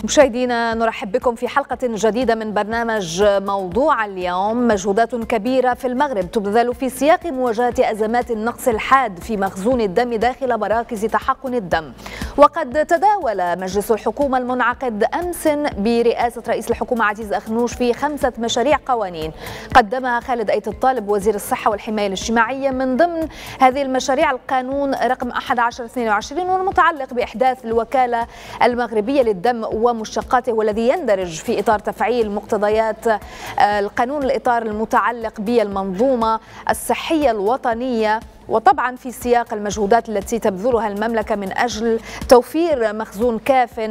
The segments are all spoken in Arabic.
مشاهدينا نرحب بكم في حلقة جديدة من برنامج موضوع اليوم. مجهودات كبيرة في المغرب تبذل في سياق مواجهة أزمات النقص الحاد في مخزون الدم داخل مراكز تحقن الدم. وقد تداول مجلس الحكومة المنعقد أمس برئاسة رئيس الحكومة عزيز أخنوش في 5 مشاريع قوانين قدمها خالد أيت الطالب وزير الصحة والحماية الاجتماعية. من ضمن هذه المشاريع القانون رقم 1122 والمتعلق بإحداث الوكالة المغربية للدم ومشتقاته، والذي يندرج في إطار تفعيل مقتضيات القانون الإطار المتعلق بالمنظومة الصحية الوطنية، وطبعا في سياق المجهودات التي تبذلها المملكة من أجل توفير مخزون كاف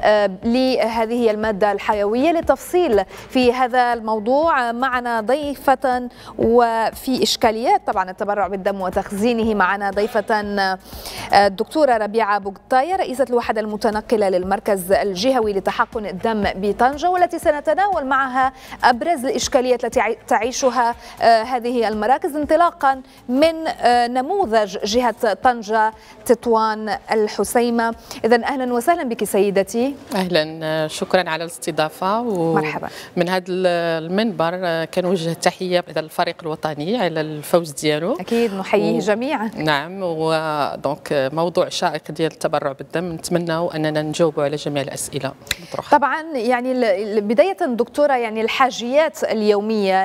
لهذه المادة الحيوية. للتفصيل في هذا الموضوع معنا ضيفة وفي إشكاليات طبعا التبرع بالدم وتخزينه، معنا ضيفة الدكتورة ربيعة بوغطاية رئيسة الوحدة المتنقلة للمركز الجهوي لتحقن الدم بطنجة، والتي سنتناول معها أبرز الإشكاليات التي تعيشها هذه المراكز انطلاقا من نموذج جهة طنجة تطوان الحسيمة. إذن أهلا وسهلا بك سيدتي. أهلا، شكرا على الاستضافة. مرحبا. من هذا المنبر كنوجه تحية إلى الفريق الوطني على الفوز ديالو. أكيد نحييه جميعا. نعم، ودونك موضوع شائق ديال التبرع بالدم، نتمنى أننا نجاوبوا على جميع الأسئلة المطروحة. طبعا يعني بداية دكتورة، يعني الحاجيات اليومية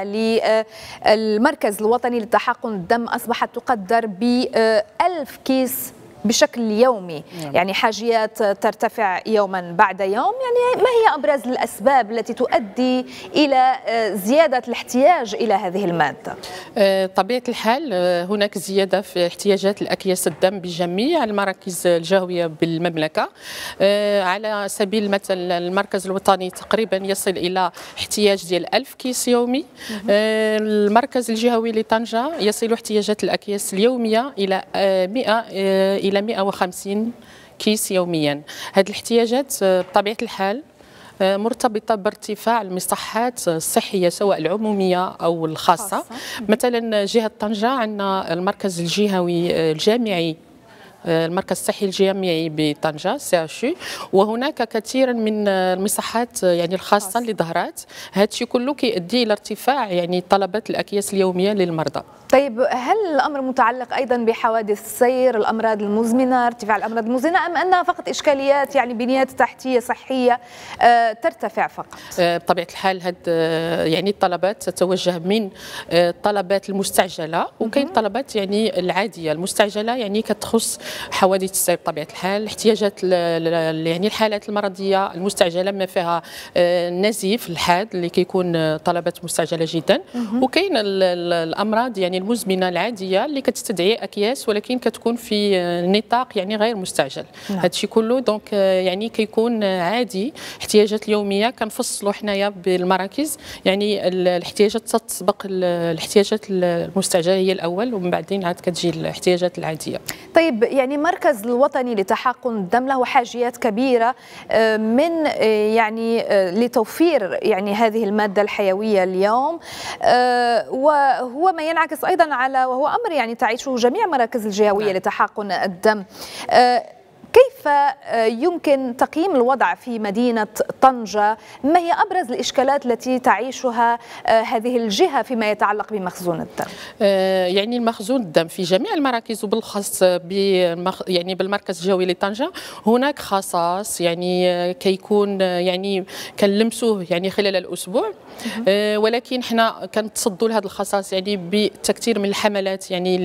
للمركز الوطني لتحقن الدم أصبحت تقدر ب1000 كيس بشكل يومي. يعني حاجيات ترتفع يوما بعد يوم. يعني ما هي أبرز الأسباب التي تؤدي إلى زيادة الاحتياج إلى هذه المادة؟ طبيعة الحال هناك زيادة في احتياجات الأكياس الدم بجميع المراكز الجهوية بالمملكة. على سبيل المثل المركز الوطني تقريبا يصل إلى احتياج ديال 1000 كيس يومي. المركز الجهوي لطنجة يصل احتياجات الأكياس اليومية إلى 100 إلى 150 كيس يوميا. هذه الاحتياجات بطبيعة الحال مرتبطة بارتفاع المصحات الصحية سواء العمومية أو الخاصة. مثلا جهة طنجة عندنا المركز الجهوي الجامعي، المركز الصحي الجامعي بطنجة CHU، وهناك كثيرا من المصحات يعني الخاصة اللي ظهرت. هذا الشيء كله كيؤدي الى ارتفاع يعني طلبات الأكياس اليومية للمرضى. طيب، هل الأمر متعلق أيضا بحوادث السير، الأمراض المزمنة، ارتفاع الأمراض المزمنة، أم أنها فقط إشكاليات يعني بنيات تحتية صحية ترتفع فقط؟ بطبيعة الحال هاد يعني الطلبات تتوجه من الطلبات المستعجلة، وكاين طلبات يعني العادية. المستعجلة يعني كتخص حوادث السير بطبيعة الحال، احتياجات يعني الحالات المرضية المستعجلة ما فيها النزيف الحاد اللي كيكون طلبات مستعجلة جدا. وكاين الأمراض يعني المزمنه العاديه اللي كتستدعي اكياس ولكن كتكون في نطاق يعني غير مستعجل. هذا الشيء كله دونك يعني كيكون عادي. احتياجات اليوميه كنفصلوا حنايا بالمراكز، يعني الاحتياجات تسبق الاحتياجات المستعجله هي الاول، ومن بعدين عاد كتجي الاحتياجات العاديه. طيب، يعني المركز الوطني لتحقن الدم له حاجيات كبيره من يعني لتوفير يعني هذه الماده الحيويه اليوم، وهو ما ينعكس أيضا على، وهو أمر يعني تعيشه جميع مراكز الجهوية لتحقن الدم. كيف يمكن تقييم الوضع في مدينة طنجة؟ ما هي أبرز الإشكالات التي تعيشها هذه الجهة فيما يتعلق بمخزون الدم؟ يعني المخزون الدم في جميع المراكز، وبالخاص يعني بالمركز الجهوي لطنجة هناك خصاص يعني كيكون يعني كنلمسوه يعني خلال الأسبوع، ولكن حنا كنتصدوا لهذا الخصاص يعني بتكثير من الحملات يعني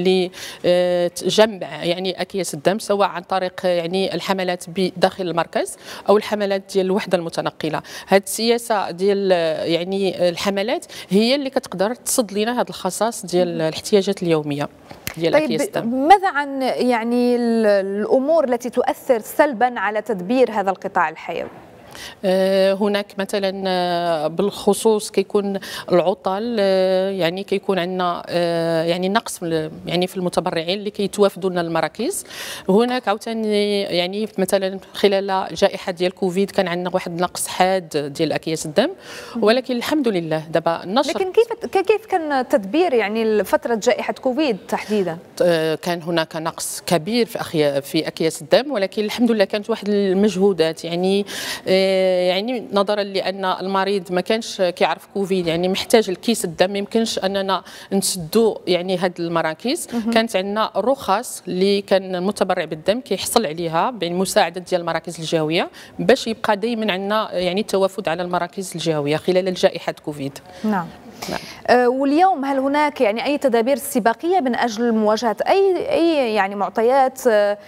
لجمع يعني أكياس الدم، سواء عن طريق يعني الحملات بداخل المركز او الحملات ديال الوحده المتنقله. هذه السياسه ديال يعني الحملات هي اللي كتقدر تصد لنا هذا الخصاص ديال الاحتياجات اليوميه ديال اكياس الدم. ماذا عن يعني الامور التي تؤثر سلبا على تدبير هذا القطاع الحيوي؟ هناك مثلا بالخصوص كيكون العطل، يعني كيكون عندنا يعني نقص يعني في المتبرعين اللي كيتوافدوا لنا المراكز. هناك عاوتاني يعني مثلا خلال جائحه ديال كوفيد كان عندنا واحد النقص حاد ديال اكياس الدم، ولكن الحمد لله دابا النشر. لكن كيف كان التدبير يعني فتره جائحه كوفيد تحديدا؟ كان هناك نقص كبير في اكياس الدم، ولكن الحمد لله كانت واحد المجهودات يعني يعني نظرا لان المريض ما كانش كيعرف كوفيد، يعني محتاج الكيس الدم، ما يمكنش اننا نسدوا يعني هذه المراكز. كانت عندنا رخص اللي كان المتبرع بالدم كيحصل عليها بالمساعده ديال المراكز الجهويه باش يبقى دائما عندنا يعني التوافد على المراكز الجهويه خلال جائحه كوفيد. نعم. واليوم هل هناك يعني أي تدابير استباقية من أجل مواجهة أي يعني معطيات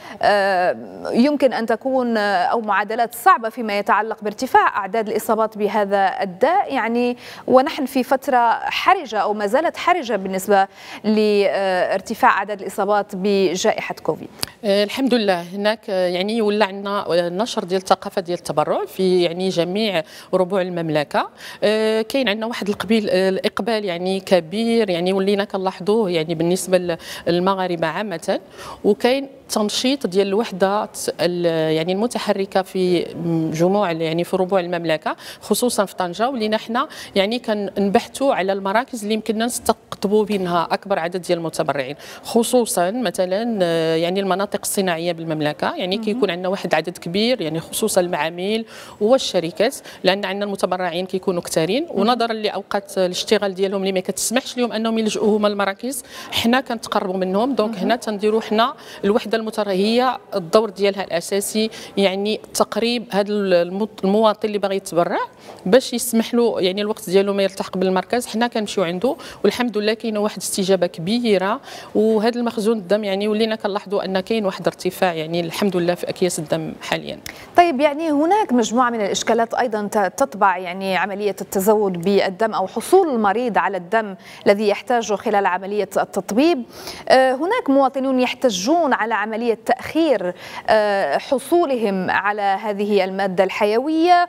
يمكن أن تكون أو معادلات صعبة فيما يتعلق بارتفاع أعداد الإصابات بهذا الداء، يعني ونحن في فترة حرجة أو ما زالت حرجة بالنسبة لارتفاع أعداد الإصابات بجائحة كوفيد؟ الحمد لله هناك يعني ولا عندنا نشر ديال الثقافة ديال التبرع في يعني جميع ربوع المملكة. كاين عندنا واحد الإقبال يعني كبير، يعني ولينا كنلاحظوه يعني بالنسبة للمغاربة عامة، وكاين تنشيط ديال الوحدات يعني المتحركه في جموع يعني في ربوع المملكه خصوصا في طنجه، ولينا حنا يعني كنبحثوا على المراكز اللي يمكننا نستقطبوا منها اكبر عدد ديال المتبرعين، خصوصا مثلا يعني المناطق الصناعيه بالمملكه، يعني كيكون عندنا واحد عدد كبير يعني خصوصا المعامل والشركات، لان عندنا المتبرعين كيكونوا كثارين، ونظرا لاوقات الاشتغال ديالهم اللي ما كتسمحش لهم انهم يلجؤوا هما المراكز، حنا كنتقربوا منهم. دونك هنا تنديروا حنا الوحده المترهيه الدور ديالها الاساسي يعني تقريب هذا المواطن اللي باغي يتبرع باش يسمح له يعني الوقت ديالو ما يلتحق بالمركز، حنا كنمشيو عنده والحمد لله كاينه واحد استجابه كبيره. وهذا المخزون الدم يعني ولينا كنلاحظوا ان كاين واحد ارتفاع يعني الحمد لله في اكياس الدم حاليا. طيب يعني هناك مجموعه من الاشكالات ايضا تتبع يعني عمليه التزود بالدم او حصول المريض على الدم الذي يحتاجه خلال عمليه التطبيب. هناك مواطنون يحتجون على عملية تأخير حصولهم على هذه المادة الحيوية،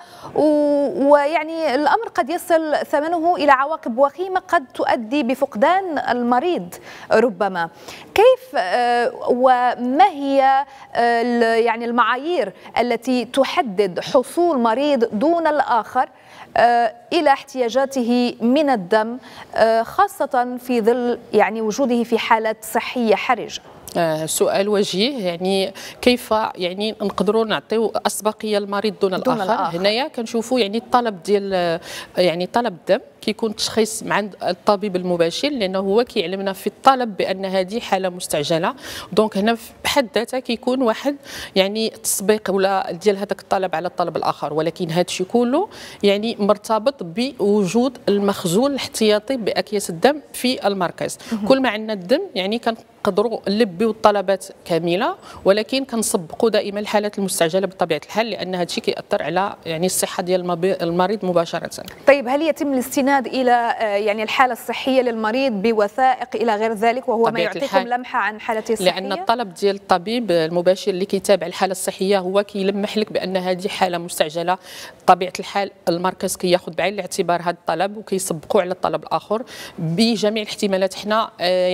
ويعني الأمر قد يصل ثمنه إلى عواقب وخيمة قد تؤدي بفقدان المريض ربما. كيف وما هي يعني المعايير التي تحدد حصول مريض دون الآخر إلى احتياجاته من الدم، خاصة في ظل يعني وجوده في حالة صحية حرجة؟ سؤال وجيه، يعني كيف يعني نقدروا نعطيو اسبقيه للمريض دون الآخر. هنايا كنشوفوا يعني الطلب ديال يعني طلب الدم كيكون تشخيص مع الطبيب المباشر، لانه هو كيعلمنا في الطلب بان هذه حاله مستعجله. دونك هنا بحد ذاتها كيكون واحد يعني تسبيق ولا ديال هذاك الطلب على الطلب الاخر، ولكن هذا الشيء كله يعني مرتبط بوجود المخزون الاحتياطي باكياس الدم في المركز. كل ما عندنا الدم يعني كنقدروا نلبيو الطلبات كامله، ولكن كنسبقوا دائما الحالات المستعجله بطبيعه الحال، لان هذا الشيء كيأثر على يعني الصحه ديال المريض مباشره. طيب هل يتم الاستناد الى يعني الحاله الصحيه للمريض بوثائق الى غير ذلك، وهو ما يعطيكم لمحه عن حالته الصحيه؟ لان الطلب ديال الطبيب المباشر اللي كيتابع الحاله الصحيه هو كيلمح لك بان هذه حاله مستعجله. بطبيعه الحال المركز كياخذ بعين الاعتبار هذا الطلب وكيسبقوا على الطلب الاخر بجميع الاحتمالات. حنا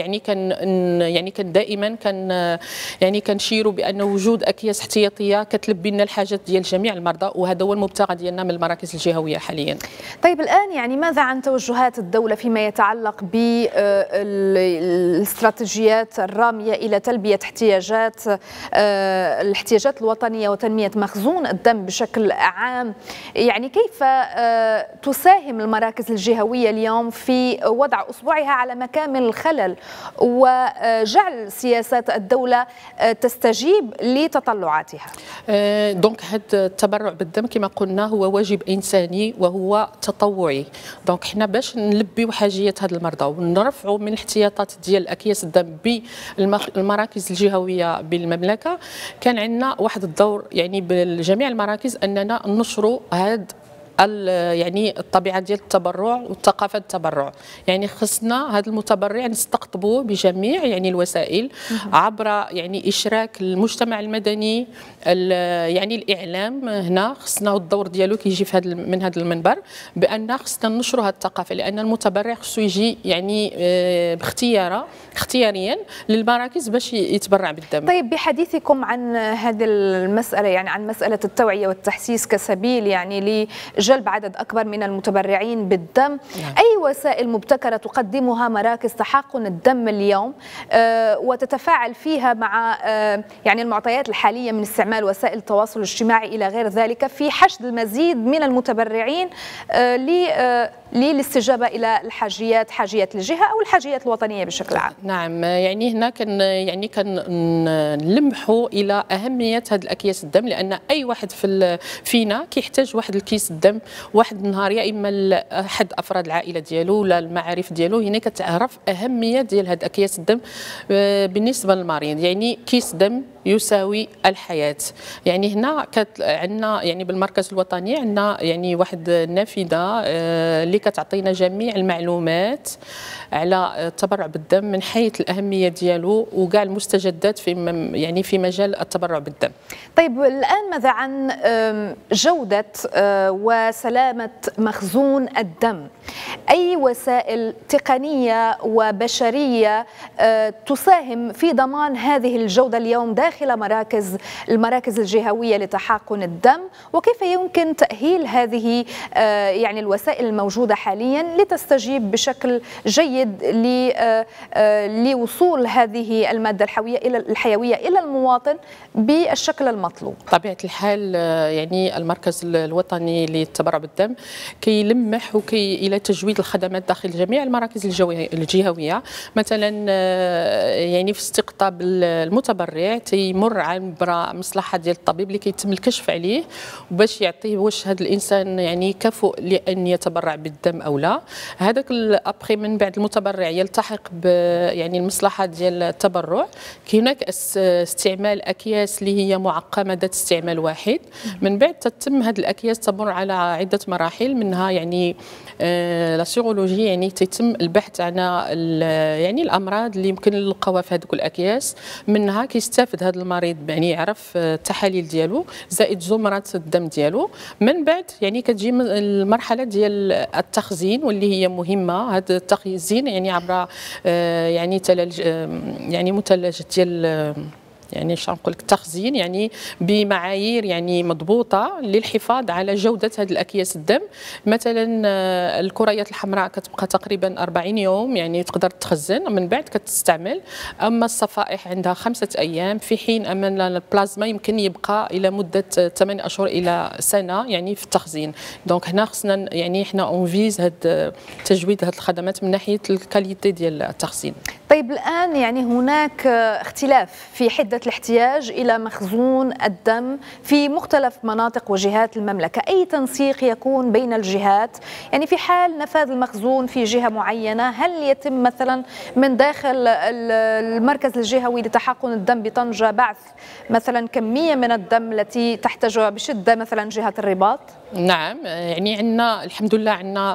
يعني كان دائما يعني كنشيروا بان وجود اكياس احتياطيه كتلبي لنا الحاجات ديال جميع المرضى، وهذا هو المبتغى ديالنا من المراكز الجهويه حاليا. طيب الان يعني ماذا عن توجهات الدوله فيما يتعلق بالاستراتيجيات الراميه الى تلبيه الاحتياجات الوطنيه وتنميه مخزون الدم بشكل عام؟ يعني كيف تساهم المراكز الجهويه اليوم في وضع اصبعها على مكامن الخلل وجعل سياسات الدولة تستجيب لتطلعاتها؟ دونك هذا التبرع بالدم كما قلنا هو واجب إنساني وهو تطوعي. دونك حنا باش نلبيو حاجيات هاد المرضى ونرفعوا من الاحتياطات ديال أكياس الدم بالمراكز الجهوية بالمملكة، كان عندنا واحد الدور يعني بجميع المراكز أننا ننشروا هاد يعني الطبيعه ديال التبرع والثقافه التبرع. يعني خصنا هذا المتبرع نستقطبوه بجميع يعني الوسائل عبر يعني اشراك المجتمع المدني، يعني الاعلام. هنا خصنا الدور ديالو كيجي في من هذا المنبر بان خصنا ننشروا هذه الثقافه، لان المتبرع خصو يجي يعني اختياريا للمراكز باش يتبرع بالدم. طيب بحديثكم عن هذه المساله، يعني عن مساله التوعيه والتحسيس كسبيل يعني جلب عدد أكبر من المتبرعين بالدم. أي وسائل مبتكرة تقدمها مراكز تحقن الدم اليوم وتتفاعل فيها مع يعني المعطيات الحالية من استعمال وسائل التواصل الاجتماعي إلى غير ذلك في حشد المزيد من المتبرعين للاستجابة إلى حاجيات الجهة أو الحاجيات الوطنية بشكل عام؟ نعم، يعني هنا كان نلمحوا إلى أهمية هذه الأكياس الدم، لأن أي واحد فينا كيحتاج واحد الكيس الدم واحد النهار، يا إما أحد أفراد العائلة ديالو ولا المعارف ديالو. هنا كتعرف أهمية ديال هذه أكياس الدم بالنسبة للمريض. يعني كيس دم يساوي الحياة. يعني هنا عندنا يعني بالمركز الوطني عندنا يعني واحد النافذة اللي كتعطينا جميع المعلومات على التبرع بالدم من حيث الأهمية ديالو وكاع المستجدات في مجال التبرع بالدم. طيب الآن ماذا عن جودة وسلامة مخزون الدم؟ أي وسائل تقنية وبشرية تساهم في ضمان هذه الجودة اليوم داخل المراكز الجهوية لتحقن الدم، وكيف يمكن تأهيل هذه يعني الوسائل الموجودة حاليا لتستجيب بشكل جيد لوصول هذه المادة الحيوية إلى المواطن بالشكل المطلوب؟ طبيعة الحال يعني المركز الوطني للتبرع بالدم كيلمح إلى تجويد الخدمات داخل جميع المراكز الجهوية. مثلا يعني في استقطاب المتبرع تيمر عبر مصلحة ديال الطبيب اللي كيتم الكشف عليه باش يعطيه واش هذا الانسان يعني كفؤ لان يتبرع بالدم او لا. هذاك ابخي من بعد المتبرع يلتحق ب يعني المصلحة ديال التبرع. هناك استعمال اكياس اللي هي معقمة ذات استعمال واحد. من بعد تتم هذه الاكياس تمر على عدة مراحل، منها يعني لا سيرولوجي، يعني تيتم البحث عن يعني الامراض اللي يمكن نلقاوها في هذوك الاكياس. منها كيستافد هذا المريض يعني يعرف التحاليل ديالو زائد زمرة الدم ديالو. من بعد يعني كتجي المرحله ديال التخزين واللي هي مهمه. هذا التخزين يعني عبر يعني يعني مثلجات ديال يعني شنو نقول لك التخزين يعني بمعايير يعني مضبوطه للحفاظ على جوده هذه الاكياس الدم. مثلا الكريات الحمراء كتبقى تقريبا 40 يوم يعني تقدر تخزن، من بعد كتستعمل. اما الصفائح عندها 5 أيام، في حين ان البلازما يمكن يبقى الى مده 8 أشهر الى سنه يعني في التخزين. دونك هنا خصنا يعني حنا اونفيز هذا تجويد هذه الخدمات من ناحيه الكاليتي ديال التخزين. طيب الآن يعني هناك اختلاف في حدة الاحتياج إلى مخزون الدم في مختلف مناطق وجهات المملكة. أي تنسيق يكون بين الجهات؟ يعني في حال نفاذ المخزون في جهة معينة، هل يتم مثلا من داخل المركز الجهوي لتحقن الدم بطنجة بعث مثلا كمية من الدم التي تحتاجها بشدة مثلا جهة الرباط؟ نعم، يعني عندنا الحمد لله عندنا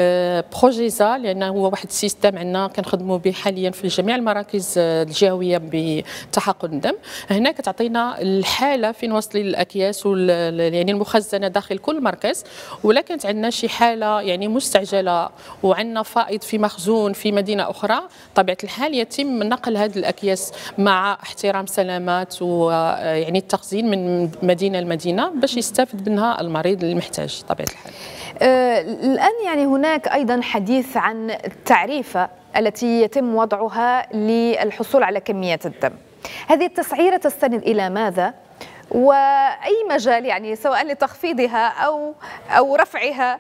بروجيزا، لأنه هو واحد السيستم عندنا كنخدموا به حاليا في جميع المراكز الجهوية بتحقن الدم. هنا كتعطينا الحالة فين وصل الأكياس يعني المخزنة داخل كل مركز. ولكن عندنا شي حالة يعني مستعجلة وعندنا فائض في مخزون في مدينة أخرى، طبيعة الحال يتم نقل هذه الأكياس مع احترام سلامات ويعني التخزين من مدينة لمدينة باش يستفد منها المريض المحتاج طبيعة الحال. الآن يعني هناك أيضا حديث عن التعريفة التي يتم وضعها للحصول على كمية الدم. هذه التسعيرة تستند إلى ماذا؟ وأي مجال يعني سواء لتخفيضها أو رفعها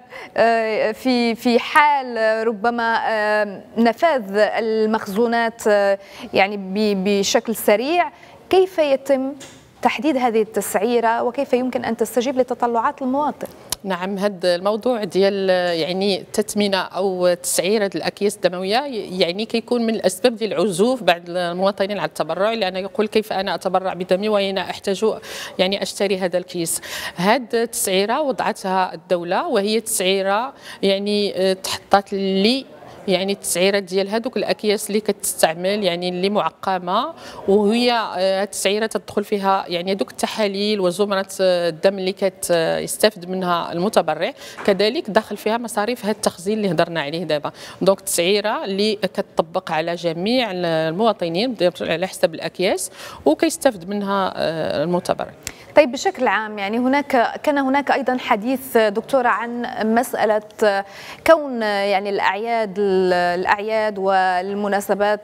في حال ربما نفاذ المخزونات يعني بشكل سريع؟ كيف يتم تحديد هذه التسعيرة وكيف يمكن أن تستجيب لتطلعات المواطن؟ نعم، هذا الموضوع ديال يعني التثمينه او تسعير الاكياس الدمويه يعني كيكون من الاسباب ديال عزوف بعض المواطنين على التبرع، لانه يقول كيف انا اتبرع بدمي وانا احتاج يعني اشتري هذا الكيس. هذه التسعيره وضعتها الدوله، وهي تسعيره يعني تحطات لي يعني التسعيرات ديال هذوك الاكياس اللي كتستعمل يعني اللي معقمه، وهي التسعيره تدخل فيها يعني هذوك التحاليل وزمره الدم اللي كيستافد منها المتبرع. كذلك داخل فيها مصاريف هذا التخزين اللي هضرنا عليه دابا. دونك التسعيره اللي كتطبق على جميع المواطنين على حسب الاكياس وكيستافد منها المتبرع. طيب بشكل عام يعني كان هناك أيضا حديث دكتورة عن مسألة كون يعني الأعياد والمناسبات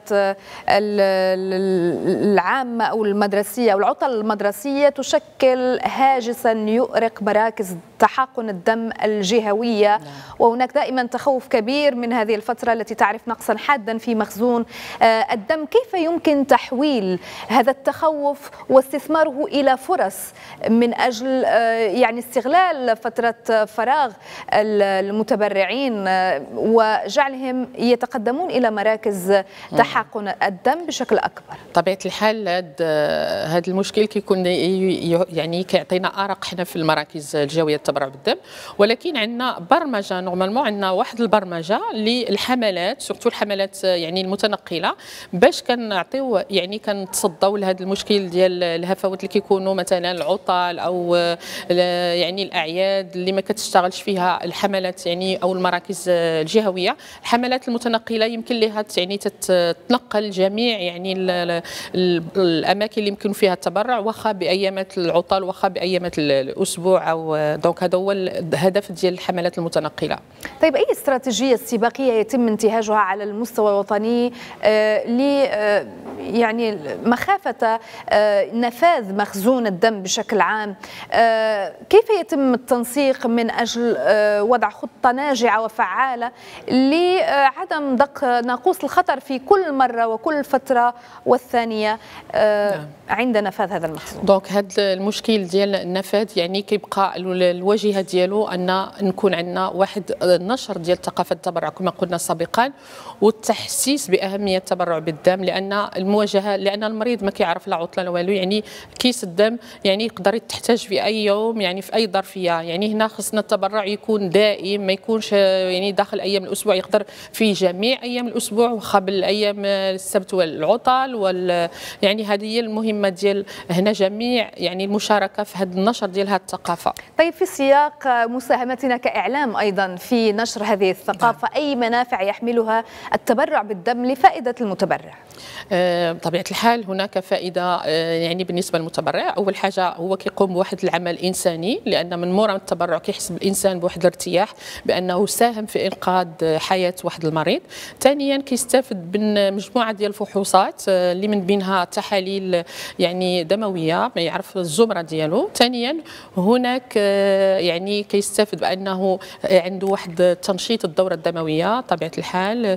العامة أو المدرسية أو العطل المدرسية تشكل هاجسا يؤرق مراكز تحقن الدم الجهوية، وهناك دائما تخوف كبير من هذه الفترة التي تعرف نقصا حادا في مخزون الدم. كيف يمكن تحويل هذا التخوف واستثماره إلى فرص من أجل يعني استغلال فترة فراغ المتبرعين وجعلهم يتقدمون إلى مراكز تحقن الدم بشكل أكبر؟ طبيعة الحال هذا المشكل كيكون يعني كيعطينا أرق حنا في المراكز الجهوية التبرع بالدم، ولكن عندنا برمجة نورمالمون، عندنا واحد البرمجة للحملات سورتو الحملات يعني المتنقلة باش كنعطيو يعني كنتصداو لهذا المشكل ديال الهفوات اللي كيكونوا مثلا العطل او يعني الاعياد اللي ما كتشتغلش فيها الحملات يعني او المراكز الجهويه. الحملات المتنقله يمكن لها يعني تتنقل جميع يعني الاماكن اللي يمكن فيها التبرع واخا بايامات العطل واخا بايامات الاسبوع او دونك هذا هو الهدف ديال الحملات المتنقله. طيب اي استراتيجيه استباقيه يتم انتهاجها على المستوى الوطني يعني مخافة نفاذ مخزون الدم بشكل عام؟ كيف يتم التنسيق من أجل وضع خطة ناجعة وفعالة لعدم دق ناقوس الخطر في كل مرة وكل فترة والثانية عند نفاذ هذا المخزون؟ دونك هذا المشكل ديال النفاذ يعني كيبقى الواجهة ديالو أن نكون عندنا واحد النشر ديال ثقافة التبرع كما قلنا سابقا، والتحسيس بأهمية التبرع بالدم، لأن المريض ما كيعرف لا عطلة لا والو. يعني كيس الدم يعني يقدر تحتاج في أي يوم يعني في أي ظرفية. يعني هنا خصنا التبرع يكون دائم، ما يكونش يعني داخل أيام الأسبوع، يقدر في جميع أيام الأسبوع وقبل أيام السبت والعطل يعني هذه هي المهمة ديال هنا جميع يعني المشاركة في هذا النشر ديال هذه الثقافة. طيب في سياق مساهمتنا كإعلام أيضا في نشر هذه الثقافة، أي منافع يحملها التبرع بالدم لفائدة المتبرع؟ بطبيعة الحال هناك فائدة يعني بالنسبة للمتبرع. أول حاجة هو كيقوم بواحد العمل إنساني، لأن من مورا التبرع كيحس الإنسان بواحد الارتياح بأنه ساهم في إنقاذ حياة واحد المريض. ثانيا كيستافد من مجموعة ديال الفحوصات اللي من بينها تحاليل يعني دموية ما يعرف الزمرة ديالو. ثانيا هناك يعني كيستافد بأنه عنده واحد تنشيط الدورة الدموية طبيعة الحال،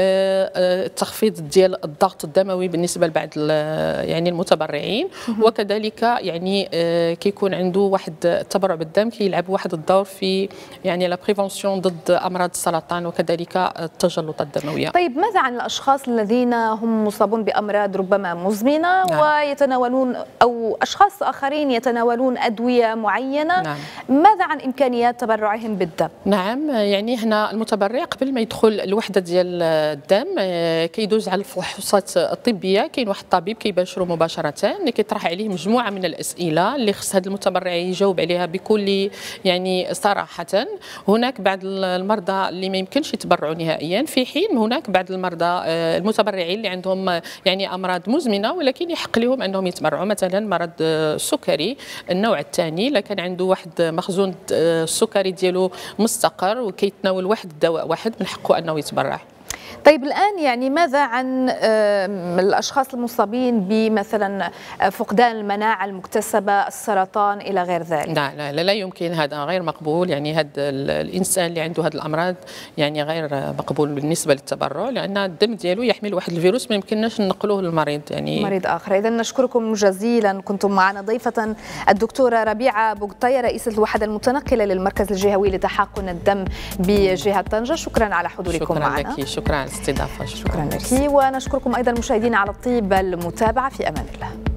تخفيض ديال الضغط الدموي بالنسبه لبعض يعني المتبرعين، وكذلك يعني كيكون عنده واحد التبرع بالدم كيلعب واحد الدور في يعني لا بريفونسيون ضد امراض السرطان وكذلك التجلطات الدمويه. طيب ماذا عن الاشخاص الذين هم مصابون بامراض ربما مزمنه ويتناولون او اشخاص اخرين يتناولون ادويه معينه؟ ماذا عن امكانيات تبرعهم بالدم؟ نعم، يعني هنا المتبرع قبل ما يدخل الوحده ديال الدم كيدوز على الفحوصات الطبيه. كاين واحد الطبيب كيباشروا مباشره اللي كيطرح عليه مجموعه من الاسئله اللي خص هذا المتبرع يجاوب عليها بكل يعني صراحه. هناك بعض المرضى اللي ما يمكنش يتبرعوا نهائيا، في حين هناك بعض المرضى المتبرعين اللي عندهم يعني امراض مزمنه ولكن يحق لهم انهم يتبرعوا. مثلا مرض السكري النوع الثاني، الا كان عنده واحد مخزون السكري ديالو مستقر وكيتناول واحد الدواء واحد من حقه انه يتبرع. طيب الآن يعني ماذا عن الأشخاص المصابين بمثلا فقدان المناعة المكتسبة، السرطان إلى غير ذلك؟ لا يمكن، هذا غير مقبول. يعني هذا الإنسان اللي عنده هذه الأمراض يعني غير مقبول بالنسبة للتبرع، لأن الدم ديالو يحمل واحد الفيروس ما يمكنناش ننقلوه للمريض يعني مريض آخر. إذا نشكركم جزيلا. كنتم معنا ضيفة الدكتورة ربيعة بوغطية رئيسة الوحدة المتنقلة للمركز الجهوي لتحقن الدم بجهة طنجة. شكرا على حضوركم معنا. شكرا لك، شكرا على الاستضافة. شكرا لك، ونشكركم أيضا مشاهدينا على الطيب المتابعة. في أمان الله.